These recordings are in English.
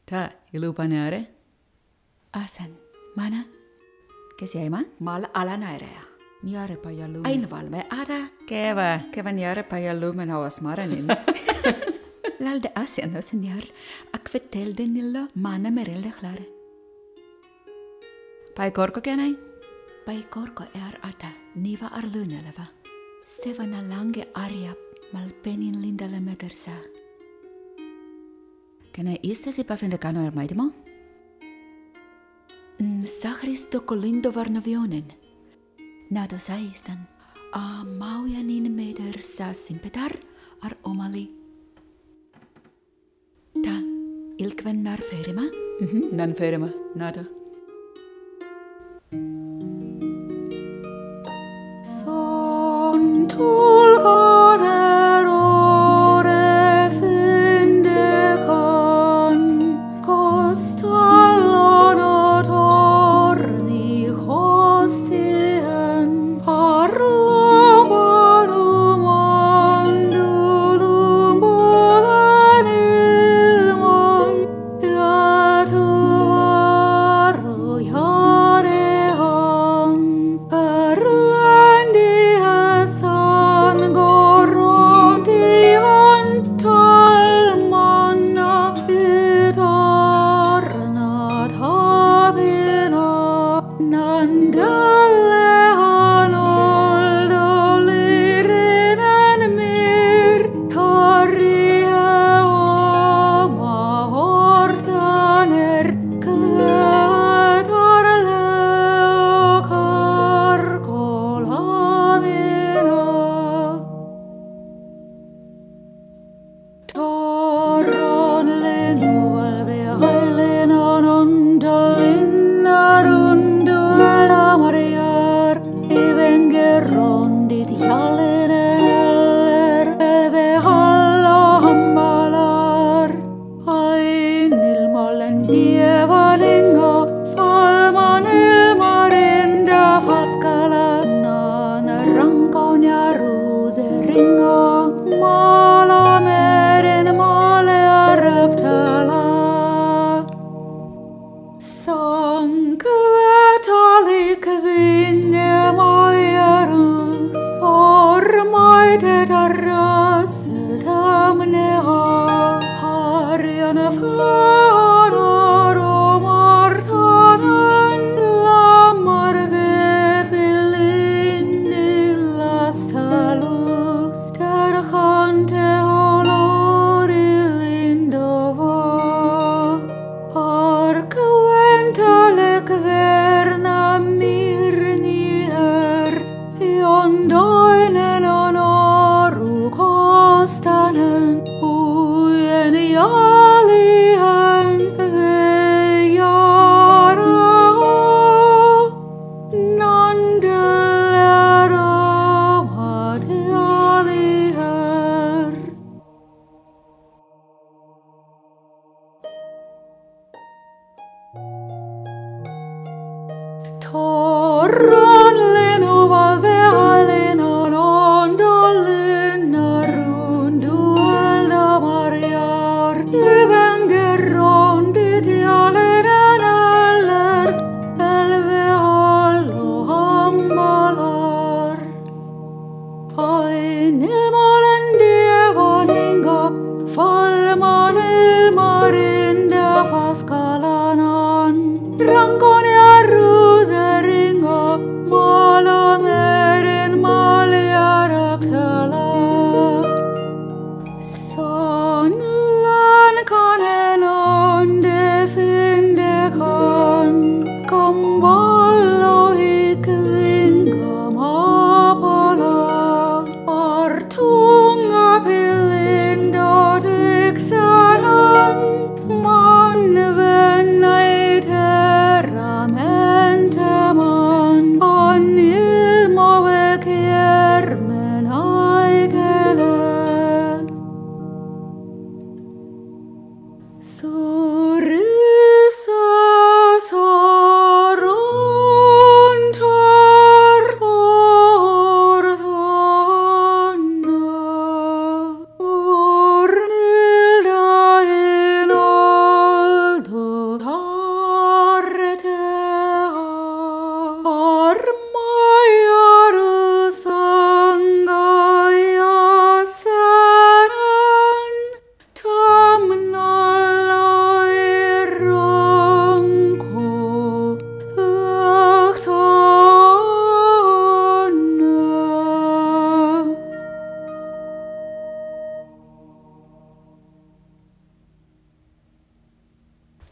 Ta, ilupaneare? Asan, mana? Kes jäi ma? Mal alanaire. Njare pajalu. Ain valme ada. Keva njare pajalumen havas maranin. Lalde asian osen jar. Ak vertelde nilla mana merelde klare. Pai korko kenai? Pai korko ata niva arluneleva. Sevana lange arja malpenin lindale megersa. Kenai istasi pa finde kano maidemo? Sahris doko lindo varnovionen. Nado saistan. A maujanin meder sa simpetar ar omali. Ta ilkven nar ferima? Nan ferima, nado. Son tulgoner ore fyndekon kostallon och torni hostien arlomanum andulum bolan ilmon ja tuvaru jarehan Erlandi Hassan Goronti Antalmanna Itarna Tabina Nandalle Hanoldolirinen Mir Tarja Oma Hortaner Kvetarle Karkolavina Torron lenualve hailenan ondalinarunduella mariar Ivengerondit jallinen eller elve hallo hambalar Ain ilmallen dievalingo falman ilmarinda faskalanan rankon ja ruuseringo maala meren maalea röptälä Sankvetalik vinge majerus sormaite tarras sydämneha harjana fladaro martanan lammar vepilindillastalus terhante olorillindova Arkventalek verna mirnier Jondoinen on orukostanen Ujen jalihen veijara Nandelle romat jaliher Torron lenuvalve hailenan ondollinarunduelda marjar Ivengerondit jallinen eller elve hallo hambalar Ain ilmalen dievaningo falman ilmarinda faskalanan Rankon ja ruuseringo maala meren maalia röptälä Sonlan kanen on defindekon Kamballo ikvinga maapala Artunga pillindot yksäran Manvennaite ramentaman On ilmovek järmen aikele Suurissa sorun torportana Urnildain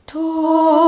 Tuo